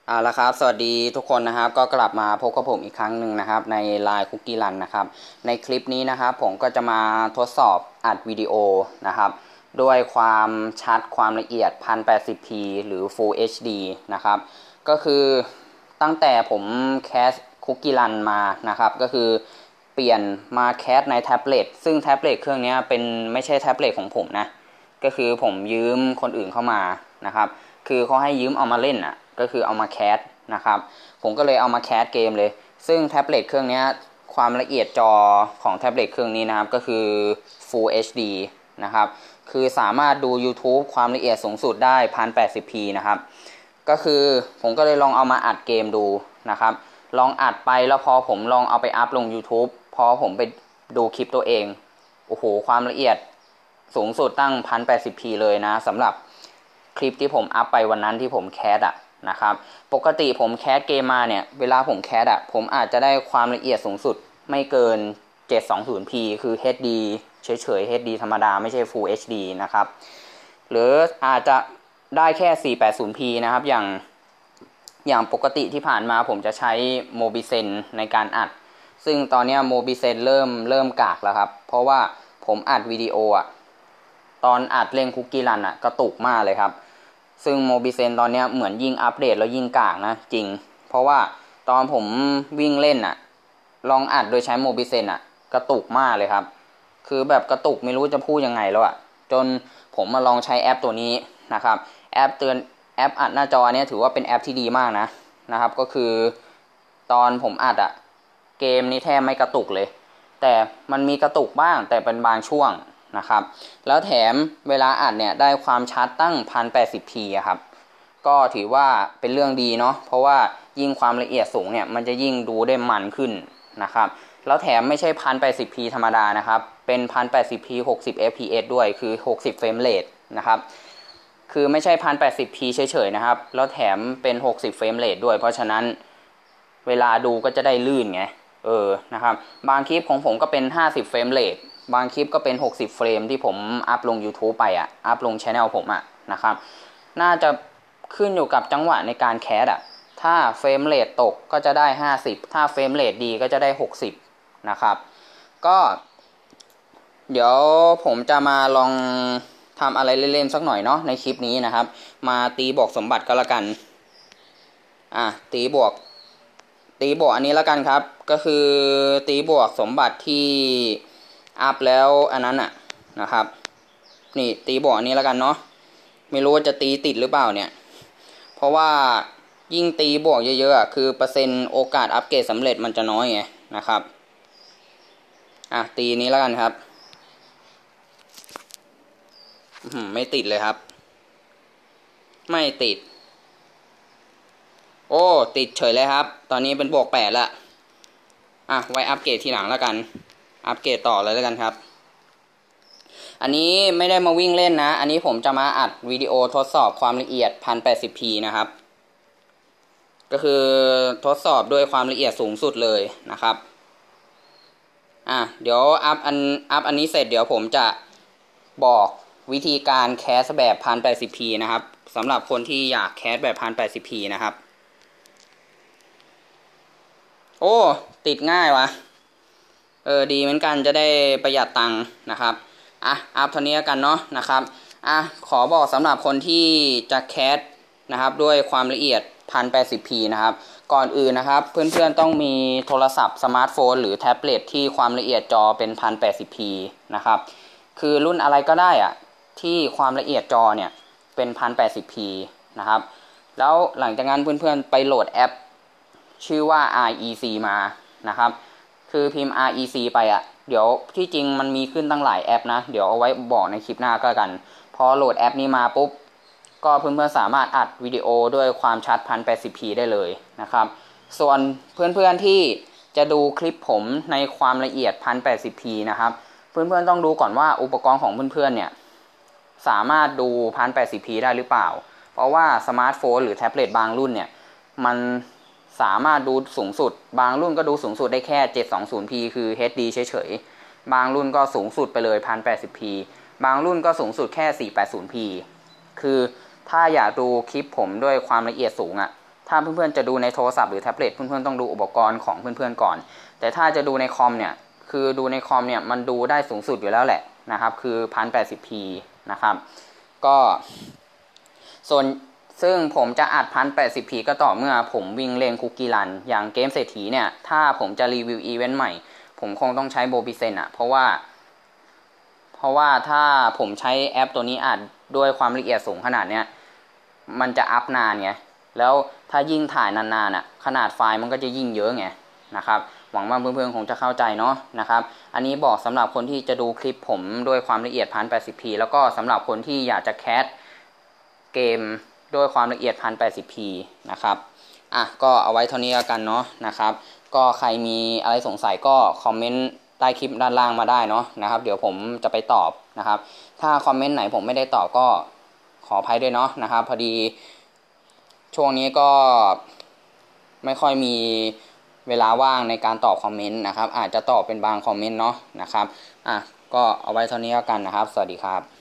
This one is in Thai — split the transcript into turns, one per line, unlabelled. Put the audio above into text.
ละครับสวัสดีทุกคนนะครับก็กลับมาพบกับผมอีกครั้งหนึ่งนะครับใน Line Cookie Run นะครับในคลิปนี้นะครับผมก็จะมาทดสอบอัดวิดีโอนะครับด้วยความชัดความละเอียด 1080p หรือ Full HD นะครับก็คือตั้งแต่ผมแคส Cookie Run มานะครับก็คือเปลี่ยนมาแคสในแท็บเล็ตซึ่งแท็บเล็ตเครื่องนี้เป็นไม่ใช่แท็บเล็ตของผมนะก็คือผมยืมคนอื่นเข้ามานะครับคือเขาให้ยืมเอามาเล่นอ่ะก็คือเอามาแคสนะครับผมก็เลยเอามาแคสเกมเลยซึ่งแท็บเล็ตเครื่องนี้ความละเอียดจอของแท็บเล็ตเครื่องนี้นะครับก็คือ Full HD นะครับคือสามารถดู YouTube ความละเอียดสูงสุดได้ 1080p นะครับก็คือผมก็เลยลองเอามาอัดเกมดูนะครับลองอัดไปแล้วพอผมลองเอาไปอัพลง YouTube พอผมไปดูคลิปตัวเองโอ้โหความละเอียดสูงสุดตั้ง 1080p เลยนะสำหรับคลิปที่ผมอัพไปวันนั้นที่ผมแคสนะครับปกติผมแคสเกมมาเนี่ยเวลาผมแคสผมอาจจะได้ความละเอียดสูงสุดไม่เกิน 720p คือ HD เฉยๆ HD ธรรมดาไม่ใช่ Full HD นะครับหรืออาจจะได้แค่ 480p นะครับอย่างปกติที่ผ่านมาผมจะใช้ Mobizen ในการอัดซึ่งตอนนี้ Mobizen เริ่มกากแล้วครับเพราะว่าผมอัดวิดีโอตอนอัดเล่นคุกกี้รันกระตุกมากเลยครับซึ่งโมบิเซนตอนนี้เหมือนยิ่งอัปเดตแล้วยิ่งกากนะจริงเพราะว่าตอนผมวิ่งเล่นลองอัดโดยใช้โมบิเซนกระตุกมากเลยครับคือแบบกระตุกไม่รู้จะพูดยังไงแล้วจนผมมาลองใช้แอปตัวนี้นะครับแอปเตือนแอปอัดหน้าจอเนี้ยถือว่าเป็นแอปที่ดีมากนะครับก็คือตอนผมอัดเกมนี้แทบไม่กระตุกเลยแต่มันมีกระตุกบ้างแต่เป็นบางช่วงนะครับแล้วแถมเวลาอัดเนี่ยได้ความชัดตั้ง 1080p ครับก็ถือว่าเป็นเรื่องดีเนาะเพราะว่ายิ่งความละเอียดสูงเนี่ยมันจะยิ่งดูได้มันขึ้นนะครับแล้วแถมไม่ใช่ 1080p ธรรมดานะครับเป็น 1080p 60 fps ด้วยคือ60เฟรมเรทนะครับคือไม่ใช่ 1080p เฉยๆนะครับแล้วแถมเป็น60เฟรมเรทด้วยเพราะฉะนั้นเวลาดูก็จะได้ลื่นไงนะครับบางคลิปของผมก็เป็น50เฟรมเรทบางคลิปก็เป็น60เฟรมที่ผมอัพลง YouTube ไปอัพลง Channel ผมนะครับน่าจะขึ้นอยู่กับจังหวะในการแคสถ้าเฟรมเรทตกก็จะได้50ถ้าเฟรมเรทดีก็จะได้60นะครับก็เดี๋ยวผมจะมาลองทำอะไรเล่นๆสักหน่อยเนาะในคลิปนี้นะครับมาตีบวกสมบัติก็แล้วกันตีบวกอันนี้แล้วกันครับก็คือตีบวกสมบัติที่อัพแล้วอันนั้นนะครับนี่ตีบวกอันนี้แล้วกันเนาะไม่รู้ว่าจะตีติดหรือเปล่าเนี่ยเพราะว่ายิ่งตีบวกเยอะๆคือเปอร์เซ็นต์โอกาสอัปเกรดสำเร็จมันจะน้อยไงนะครับตีนี้แล้วกันครับไม่ติดเลยครับไม่ติดโอ้ติดเฉยเลยครับตอนนี้เป็นบวก8ละไว้อัปเกรดทีหลังแล้วกันอัปเกรดต่อเลยแล้วกันครับอันนี้ไม่ได้มาวิ่งเล่นนะอันนี้ผมจะมาอัดวิดีโอทดสอบความละเอียด 1080p นะครับก็คือทดสอบด้วยความละเอียดสูงสุดเลยนะครับเดี๋ยวอัพอันนี้เสร็จเดี๋ยวผมจะบอกวิธีการแคสแบบ 1080p นะครับสำหรับคนที่อยากแคสแบบ 1080p นะครับโอ้ติดง่ายวะดีเหมือนกันจะได้ประหยัดตังค์นะครับอัพเท่านี้กันเนาะนะครับขอบอกสำหรับคนที่จะแคสนะครับด้วยความละเอียด 1080p นะครับก่อนอื่นนะครับเพื่อนๆต้องมีโทรศัพท์สมาร์ทโฟนหรือแท็บเล็ตที่ความละเอียดจอเป็น 1080p นะครับคือรุ่นอะไรก็ได้ที่ความละเอียดจอเนี่ยเป็น 1080p นะครับแล้วหลังจากนั้นเพื่อนๆไปโหลดแอปชื่อว่า REC มานะครับคือพิมพ์ REC ไปเดี๋ยวที่จริงมันมีขึ้นตั้งหลายแอปนะเดี๋ยวเอาไว้บอกในคลิปหน้าก็กันพอโหลดแอปนี้มาปุ๊บก็เพื่อนๆสามารถอัดวิดีโอด้วยความชัด 1080p ได้เลยนะครับส่วนเพื่อนๆที่จะดูคลิปผมในความละเอียด 1080p นะครับเพื่อนๆต้องดูก่อนว่าอุปกรณ์ของเพื่อนๆเนี่ยสามารถดู 1080p ได้หรือเปล่าเพราะว่าสมาร์ทโฟนหรือแท็บเล็ตบางรุ่นเนี่ยมันสามารถดูสูงสุดบางรุ่นก็ดูสูงสุดได้แค่ 720p คือ HD เฉยๆบางรุ่นก็สูงสุดไปเลย 1080p บางรุ่นก็สูงสุดแค่ 480p คือถ้าอยากดูคลิปผมด้วยความละเอียดสูงถ้าเพื่อนๆจะดูในโทรศัพท์หรือแท็บเล็ตเพื่อนๆต้องดูอุปกรณ์ของเพื่อนๆก่อนแต่ถ้าจะดูในคอมเนี่ยคือดูในคอมเนี่ยมันดูได้สูงสุดอยู่แล้วแหละนะครับคือ 1080p นะครับก็ส่วนซึ่งผมจะอัด 1080p ก็ต่อเมื่อผมวิ่งเล่นคุกกี้รันอย่างเกมเศรษฐีเนี่ยถ้าผมจะรีวิวอีเวนต์ใหม่ผมคงต้องใช้โบบิเซนอะเพราะว่าถ้าผมใช้แอปตัวนี้อัดด้วยความละเอียดสูงขนาดเนี้ยมันจะอัพนานไงแล้วถ้ายิ่งถ่ายนานๆอ่ะขนาดไฟล์มันก็จะยิ่งเยอะไงนะครับหวังว่าเพื่อนๆคงจะเข้าใจเนาะนะครับอันนี้บอกสำหรับคนที่จะดูคลิปผมด้วยความละเอียด 1080p แล้วก็สำหรับคนที่อยากจะแคสเกมด้วยความละเอียด 1080p นะครับก็เอาไว้เท่านี้แล้วกันเนาะนะครับก็ใครมีอะไรสงสัยก็คอมเมนต์ใต้คลิปด้านล่างมาได้เนาะนะครับเดี๋ยวผมจะไปตอบนะครับถ้าคอมเมนต์ไหนผมไม่ได้ตอบก็ขออภัยด้วยเนาะนะครับพอดีช่วงนี้ก็ไม่ค่อยมีเวลาว่างในการตอบคอมเมนต์นะครับอาจจะตอบเป็นบางคอมเมนต์เนาะนะครับก็เอาไว้เท่านี้แล้วกันนะครับสวัสดีครับ